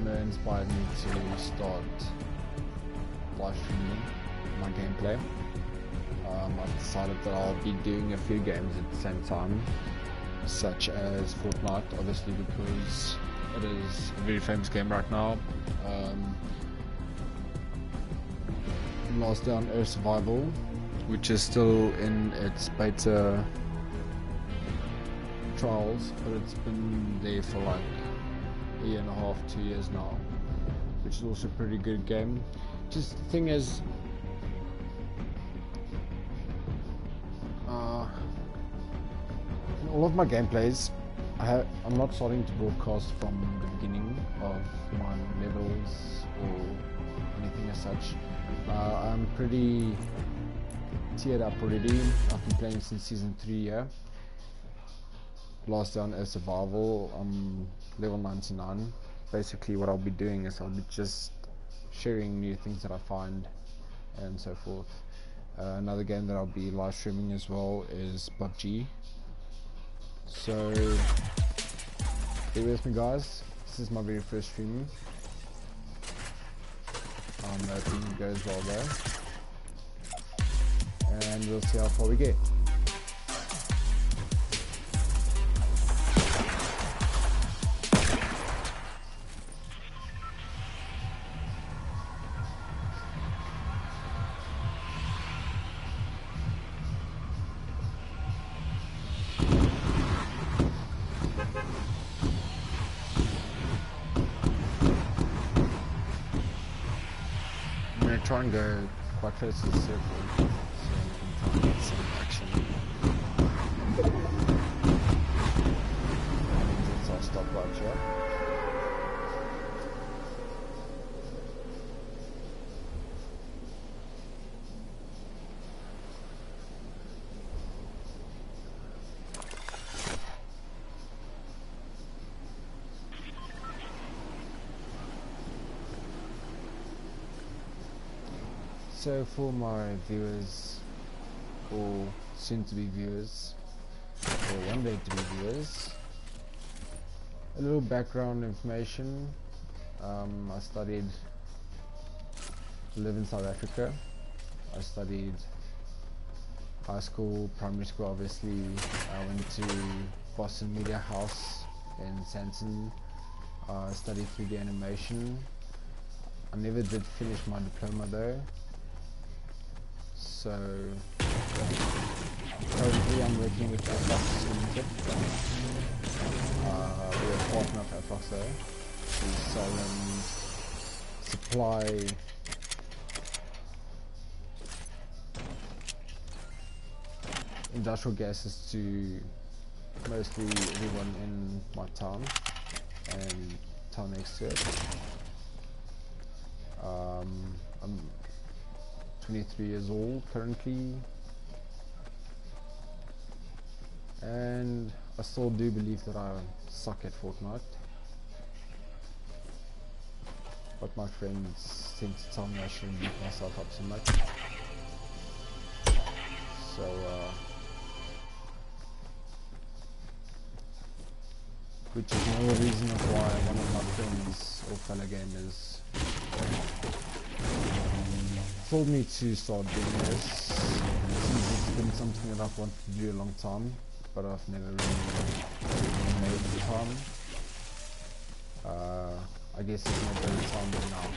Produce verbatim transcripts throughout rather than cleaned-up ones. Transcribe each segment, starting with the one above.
of inspired me to start live streaming my gameplay. Um, I've decided that I'll be doing a few games at the same time, such as Fortnite, obviously because it is a very famous game right now. Um, Last Day on Earth Survival, which is still in its beta trials, but it's been there for like a year and a half, two years now, which is also a pretty good game. Just the thing is, uh, in all of my gameplays, I have, I'm not starting to broadcast from the beginning of my levels or anything as such. Uh, I'm pretty tiered up already. I've been playing since season three. Yeah. Last Day on Earth Survival, I'm level ninety-nine. Basically what I'll be doing is I'll be just sharing new things that I find and so forth. Uh, another game that I'll be live streaming as well is P U B G. So stay with me, guys. This is my very first stream. I'm hoping it goes well there, and we'll see how far we get. Try and go quite close to the circle so we can try and get some action. So I'll stop right here. So for my viewers, or soon to be viewers, or one day to be viewers, a little background information. Um, I studied, live in South Africa. I studied high school, primary school obviously. I went to Boston Media House in Sandton. I uh, studied three D animation. I never did finish my diploma though. So currently I'm working with Afrox Limited. Uh, we're a partner of Afroxo. We sell and supply industrial gases to mostly everyone in my town and town next to it. Um, I'm twenty-three years old currently, and I still do believe that I suck at Fortnite, but my friends tend to tell me I shouldn't beat myself up so much. So uh, which is another reason of why one of my friends or fellow gamers told me to start doing this, since it's been something that I've wanted to do a long time, but I've never really made the time. Uh, I guess it's not better time than now.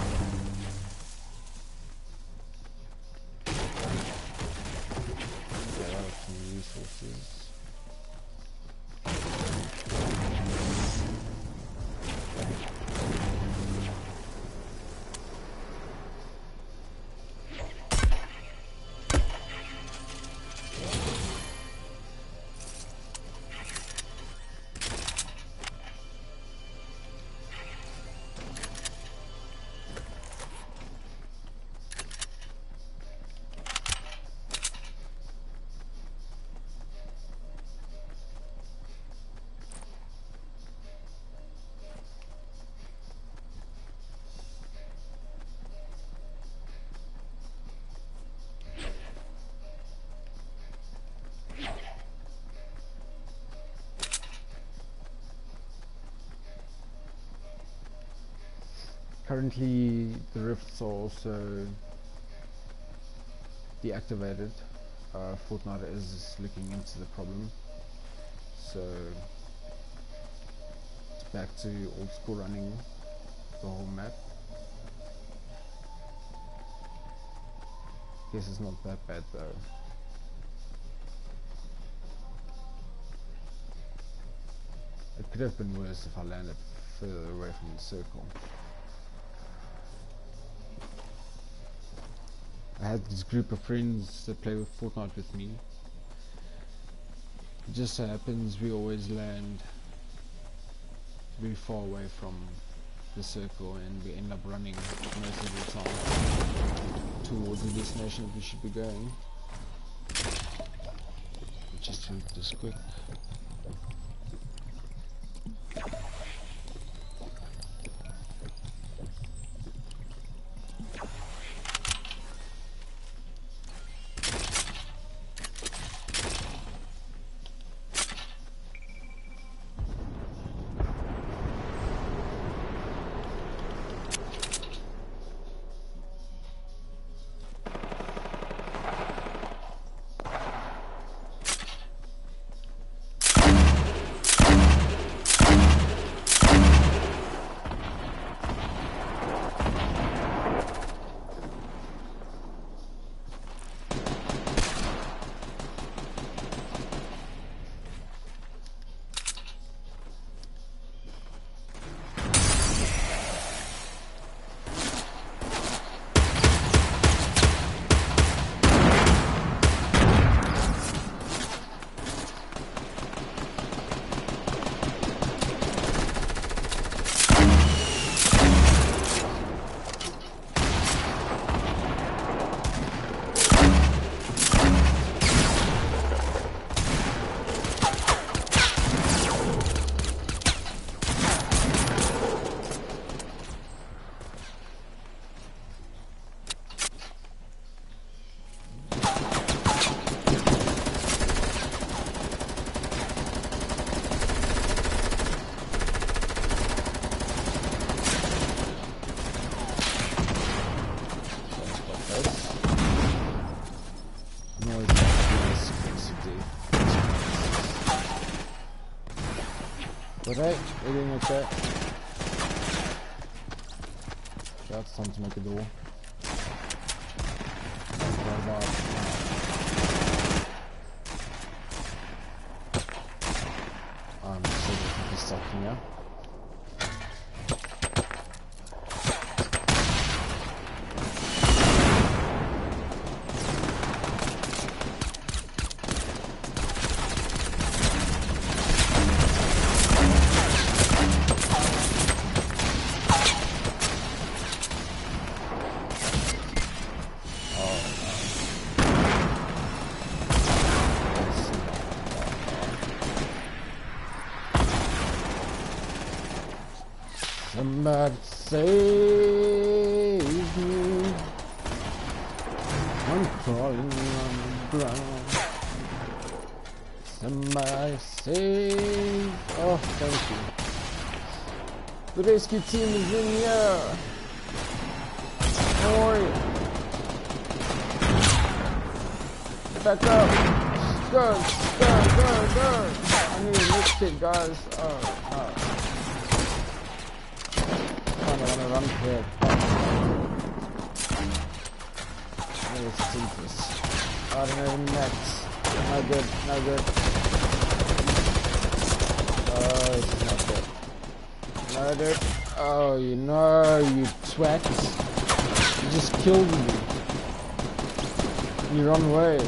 Yeah, that was some resources. Currently the rifts are also deactivated. uh, Fortnite is looking into the problem, so it's back to old school running the whole map. Guess it's not that bad though. It could have been worse if I landed further away from the circle. I had this group of friends that play with Fortnite with me. It just so happens we always land very far away from the circle, and we end up running most of the time towards the destination that we should be going. Just to make this quick. Alright, we're doing like that. Yeah, it's time to make a duel. I'm so definitely stuck here. Somebody save me. I'm crawling on the ground. Somebody save. Oh, thank you. The rescue team is in here. How are you? Back up. Go, go, go, go. I need a lift kit, guys. Oh, oh. I wanna run here. Let's see this. Ordinary nets. No good, no good. Oh, this is not good. No good. Oh, you know, you twat. You just killed me. You run away.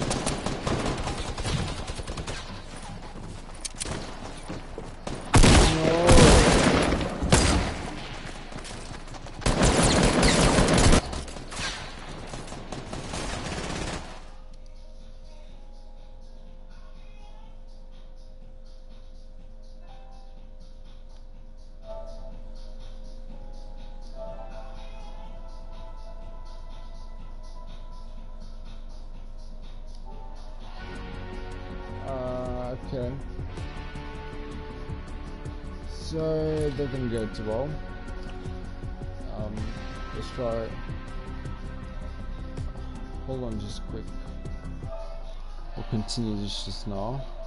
Okay. So that didn't go too well. Um, try. Hold on, just quick. We'll continue this just now.